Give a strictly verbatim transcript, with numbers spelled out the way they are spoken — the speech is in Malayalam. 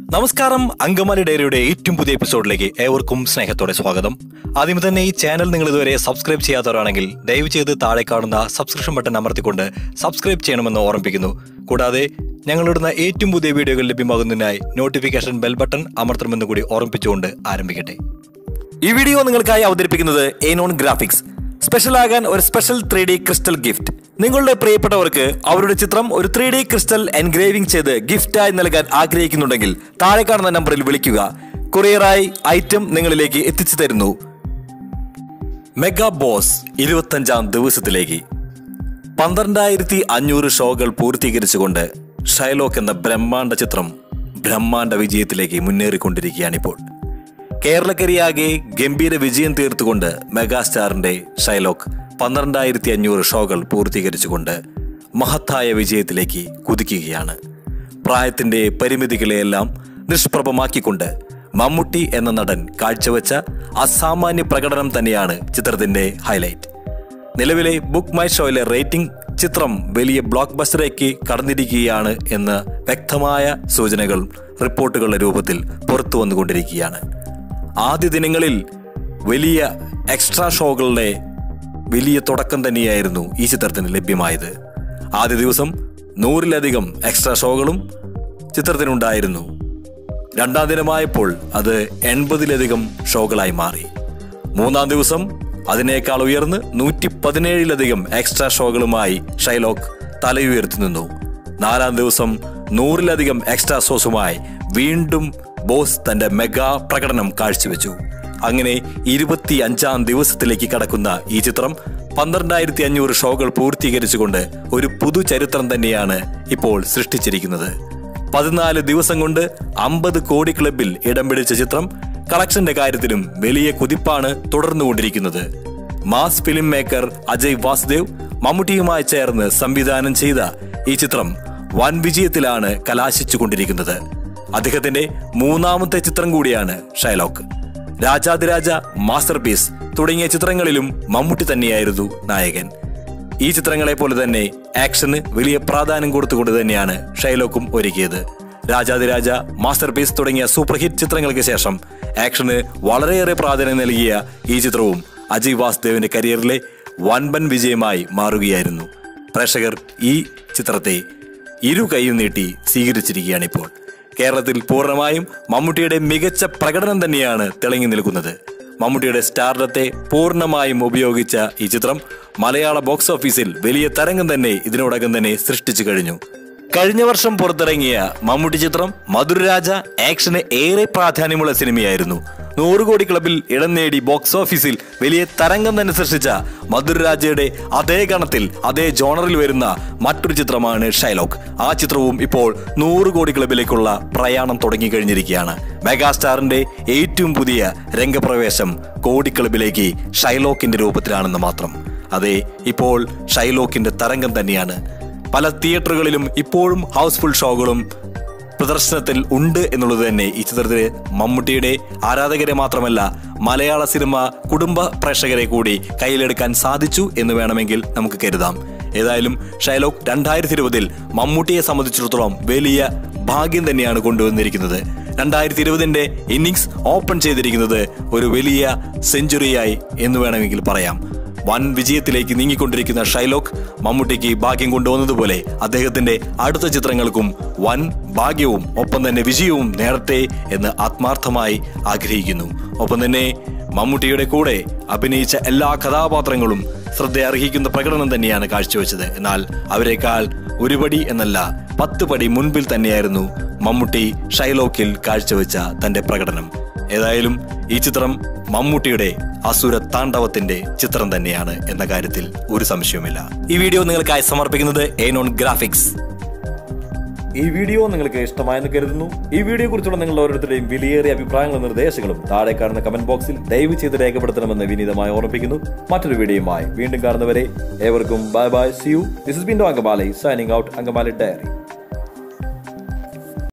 നമസ്കാരം, അങ്കമാലി ഡയറിയുടെ ഏറ്റവും പുതിയ എപ്പിസോഡിലേക്ക് ഏവർക്കും സ്നേഹത്തോടെ സ്വാഗതം. ആദ്യം തന്നെ ഈ ചാനൽ നിങ്ങൾ ഇതുവരെ സബ്സ്ക്രൈബ് ചെയ്യാത്തവരാണെങ്കിൽ ദയവ് ചെയ്ത് താഴെ കാണുന്ന സബ്സ്ക്രിപ്ഷൻ ബട്ടൺ അമർത്തിക്കൊണ്ട് സബ്സ്ക്രൈബ് ചെയ്യണമെന്ന് ഓർമ്മിപ്പിക്കുന്നു. കൂടാതെ ഞങ്ങളിടുന്ന ഏറ്റവും പുതിയ വീഡിയോകൾ ലഭ്യമാകുന്നതിനായി നോട്ടിഫിക്കേഷൻ ബെൽ ബട്ടൺ അമർത്തണമെന്ന് കൂടി ഓർമ്മിപ്പിച്ചുകൊണ്ട് ആരംഭിക്കട്ടെ. ഈ വീഡിയോ നിങ്ങൾക്കായി അവതരിപ്പിക്കുന്നത് ഏനോൺ ഗ്രാഫിക്സ്. സ്പെഷ്യൽ ആകാൻ ഒരു special three D crystal gift. നിങ്ങളുടെ പ്രിയപ്പെട്ടവർക്ക് അവരുടെ ചിത്രം ഒരു ത്രീ ഡി ക്രിസ്റ്റൽ എൻഗ്രേവിംഗ് ചെയ്ത് ഗിഫ്റ്റായി നൽകാൻ ആഗ്രഹിക്കുന്നുണ്ടെങ്കിൽ താഴെ കാണുന്ന നമ്പറിൽ വിളിക്കുക. കൊറിയറായി ഐറ്റം നിങ്ങളിലേക്ക് എത്തിച്ചു തരുന്നു. മെഗാ ബോസ് ഇരുപത്തഞ്ചാം ദിവസത്തിലേക്ക് പന്ത്രണ്ടായിരത്തി അഞ്ഞൂറ് ഷോകൾ പൂർത്തീകരിച്ചുകൊണ്ട് ഷൈലോക്ക് എന്ന ബ്രഹ്മാണ്ഡ ചിത്രം ബ്രഹ്മാണ്ഡ വിജയത്തിലേക്ക് മുന്നേറിക്കൊണ്ടിരിക്കുകയാണിപ്പോൾ. കേരളക്കരയാകെ ഗംഭീര വിജയം തീർത്തുകൊണ്ട് മെഗാസ്റ്റാറിന്റെ ഷൈലോക്ക് പന്ത്രണ്ടായിരത്തി അഞ്ഞൂറ് ഷോകൾ പൂർത്തീകരിച്ചുകൊണ്ട് മഹത്തായ വിജയത്തിലേക്ക് കുതിക്കുകയാണ്. പ്രായത്തിന്റെ പരിമിതികളെയെല്ലാം നിഷ്പ്രഭമാക്കിക്കൊണ്ട് മമ്മൂട്ടി എന്ന നടൻ കാഴ്ചവെച്ച അസാമാന്യ പ്രകടനം തന്നെയാണ് ചിത്രത്തിന്റെ ഹൈലൈറ്റ്. നിലവിലെ ബുക്ക് മൈ ഷോയിലെ റേറ്റിംഗ് ചിത്രം വലിയ ബ്ലോക്ക് ബസ്റ്ററിലേക്ക് കടന്നിരിക്കുകയാണ് എന്ന് വ്യക്തമായ സൂചനകൾ റിപ്പോർട്ടുകളുടെ രൂപത്തിൽ പുറത്തു വന്നുകൊണ്ടിരിക്കുകയാണ്. ആദ്യ ദിനങ്ങളിൽ വലിയ എക്സ്ട്രാ ഷോകളുടെ വലിയ തുടക്കം തന്നെയായിരുന്നു ഈ ചിത്രത്തിന് ലഭ്യമായത്. ആദ്യ ദിവസം നൂറിലധികം എക്സ്ട്രാ ഷോകളും ചിത്രത്തിനുണ്ടായിരുന്നു. രണ്ടാം ദിനമായപ്പോൾ അത് എൺപതിലധികം ഷോകളായി മാറി. മൂന്നാം ദിവസം അതിനേക്കാൾ ഉയർന്ന് നൂറ്റി പതിനേഴിലധികം എക്സ്ട്രാ ഷോകളുമായി ഷൈലോക്ക് തലയുയർത്തി നിന്നു. നാലാം ദിവസം നൂറിലധികം എക്സ്ട്രാ ഷോസുമായി വീണ്ടും ബോസ് തന്റെ മെഗാ പ്രകടനം കാഴ്ചവെച്ചു. അങ്ങനെ ഇരുപത്തി അഞ്ചാം ദിവസത്തിലേക്ക് കടക്കുന്ന ഈ ചിത്രം പന്ത്രണ്ടായിരത്തി അഞ്ഞൂറ് ഷോകൾ പൂർത്തീകരിച്ചുകൊണ്ട് ഒരു പുതു ചരിത്രം തന്നെയാണ് ഇപ്പോൾ സൃഷ്ടിച്ചിരിക്കുന്നത്. പതിനാല് ദിവസം കൊണ്ട് അമ്പത് കോടി ക്ലബിൽ ഇടം പിടിച്ച ചിത്രം കളക്ഷന്റെ കാര്യത്തിലും വലിയ കുതിപ്പാണ് തുടർന്നുകൊണ്ടിരിക്കുന്നത്. Mass film maker Ajay Vasudev മമ്മൂട്ടിയുമായി ചേർന്ന് സംവിധാനം ചെയ്ത ഈ ചിത്രം വൻ വിജയത്തിലാണ് കലാശിച്ചുകൊണ്ടിരിക്കുന്നത്. അദ്ദേഹത്തിന്റെ മൂന്നാമത്തെ ചിത്രം കൂടിയാണ് ഷൈലോക്ക്. രാജാതിരാജ, മാസ്റ്റർ പീസ് തുടങ്ങിയ ചിത്രങ്ങളിലും മമ്മൂട്ടി തന്നെയായിരുന്നു നായകൻ. ഈ ചിത്രങ്ങളെ പോലെ തന്നെ ആക്ഷന് വലിയ പ്രാധാന്യം കൊടുത്തുകൊണ്ട് തന്നെയാണ് ഷൈലോക്കും ഒരുക്കിയത്. രാജാതിരാജ, മാസ്റ്റർ പീസ് തുടങ്ങിയ സൂപ്പർ ഹിറ്റ് ചിത്രങ്ങൾക്ക് ശേഷം ആക്ഷന് വളരെയേറെ പ്രാധാന്യം നൽകിയ ഈ ചിത്രവും അജയ് വാസുദേവിന്റെ കരിയറിലെ വൻപൻ വിജയമായി മാറുകയായിരുന്നു. പ്രേക്ഷകർ ഈ ചിത്രത്തെ ഇരു കൈയും നീട്ടി സ്വീകരിച്ചിരിക്കുകയാണിപ്പോൾ. കേരളത്തിൽ പൂർണ്ണമായും മമ്മൂട്ടിയുടെ മികച്ച പ്രകടനം തന്നെയാണ് തിളങ്ങി നിൽക്കുന്നത്. മമ്മൂട്ടിയുടെ സ്റ്റാർഡത്തെ പൂർണ്ണമായും ഉപയോഗിച്ച ഈ ചിത്രം മലയാള ബോക്സ് ഓഫീസിൽ വലിയ തരംഗം തന്നെ ഇതിനോടകം തന്നെ സൃഷ്ടിച്ചു കഴിഞ്ഞു. കഴിഞ്ഞ വർഷം പുറത്തിറങ്ങിയ മമ്മൂട്ടി ചിത്രം മധുരരാജ ആക്ഷന് ഏറെ പ്രാധാന്യമുള്ള സിനിമയായിരുന്നു. നൂറ് കോടി ക്ലബിൽ ഇടം നേടി ബോക്സ് ഓഫീസിൽ വലിയ തരംഗം തന്നെ സൃഷ്ടിച്ച മധുരരാജയുടെ അതേ ഗണത്തിൽ അതേ ജോണറിൽ വരുന്ന മറ്റൊരു ചിത്രമാണ് ഷൈലോക്ക്. ആ ചിത്രവും ഇപ്പോൾ നൂറ് കോടി ക്ലബിലേക്കുള്ള പ്രയാണം തുടങ്ങിക്കഴിഞ്ഞിരിക്കുകയാണ്. മെഗാസ്റ്റാറിന്റെ ഏറ്റവും പുതിയ രംഗപ്രവേശം കോടി ക്ലബിലേക്ക് ഷൈലോക്കിന്റെ രൂപത്തിലാണെന്ന് മാത്രം. അതെ, ഇപ്പോൾ ഷൈലോക്കിന്റെ തരംഗം തന്നെയാണ്. പല തിയേറ്ററുകളിലും ഇപ്പോഴും ഹൗസ്ഫുൾ ഷോകളും പ്രദർശനത്തിൽ ഉണ്ട് എന്നുള്ളത് തന്നെ ഈ ചിത്രത്തിലെ മമ്മൂട്ടിയുടെ ആരാധകരെ മാത്രമല്ല മലയാള സിനിമ കുടുംബ പ്രേക്ഷകരെ കൂടി കയ്യിലെടുക്കാൻ സാധിച്ചു എന്ന് വേണമെങ്കിൽ നമുക്ക് കരുതാം. ഏതായാലും ഷൈലോക്ക് രണ്ടായിരത്തി ഇരുപതിൽ മമ്മൂട്ടിയെ സംബന്ധിച്ചിടത്തോളം വലിയ ഭാഗ്യം തന്നെയാണ് കൊണ്ടുവന്നിരിക്കുന്നത്. രണ്ടായിരത്തി ഇരുപതിന്റെ ഇന്നിങ്സ് ഓപ്പൺ ചെയ്തിരിക്കുന്നത് ഒരു വലിയ സെഞ്ചുറിയായി എന്ന് വേണമെങ്കിൽ പറയാം. വൻ വിജയത്തിലേക്ക് നീങ്ങിക്കൊണ്ടിരിക്കുന്ന ഷൈലോക്ക് മമ്മൂട്ടിക്ക് ഭാഗ്യം കൊണ്ടുവന്നതുപോലെ അദ്ദേഹത്തിന്റെ അടുത്ത ചിത്രങ്ങൾക്കും വൻ ഭാഗ്യവും ഒപ്പം തന്നെ വിജയവും നേടട്ടെ എന്ന് ആത്മാർത്ഥമായി ആഗ്രഹിക്കുന്നു. ഒപ്പം തന്നെ മമ്മൂട്ടിയുടെ കൂടെ അഭിനയിച്ച എല്ലാ കഥാപാത്രങ്ങളും ശ്രദ്ധ അർഹിക്കുന്ന പ്രകടനം തന്നെയാണ് കാഴ്ചവെച്ചത്. എന്നാൽ അവരെക്കാൾ ഒരു പടി എന്നല്ല പത്ത് പടി മുൻപിൽ തന്നെയായിരുന്നു മമ്മൂട്ടി ഷൈലോക്കിൽ കാഴ്ചവെച്ച തന്റെ പ്രകടനം. ഏതായാലും ഈ ചിത്രം മമ്മൂട്ടിയുടെ അസുര താണ്ഡവത്തിന്റെ ചിത്രം തന്നെയാണ് എന്ന കാര്യത്തിൽ ഒരു സംശയവുമില്ല. ഈ വീഡിയോ നിങ്ങൾക്കായി സമർപ്പിക്കുന്നത് ഏനോൺ ഗ്രാഫിക്സ്. ഈ വീഡിയോ നിങ്ങൾക്ക് ഇഷ്ടമായെന്ന് കരുതുന്നു. ഈ വീഡിയോയെ കുറിച്ചുള്ള നിങ്ങളുടെ ഓരോരുത്തരുടെയും വിലയേറിയ അഭിപ്രായങ്ങളും നിർദ്ദേശങ്ങളും താഴെ കാണുന്ന കമന്റ് ബോക്സിൽ ദയവ് ചെയ്ത് രേഖപ്പെടുത്തണമെന്ന് വിനീതമായി ഓർമ്മിപ്പിക്കുന്നു. മറ്റൊരു വീഡിയോയുമായി വീണ്ടും കാണുന്നവരെ ഏവർക്കും bye bye, see you. This is been Angamaly signing out. Angamaly diary.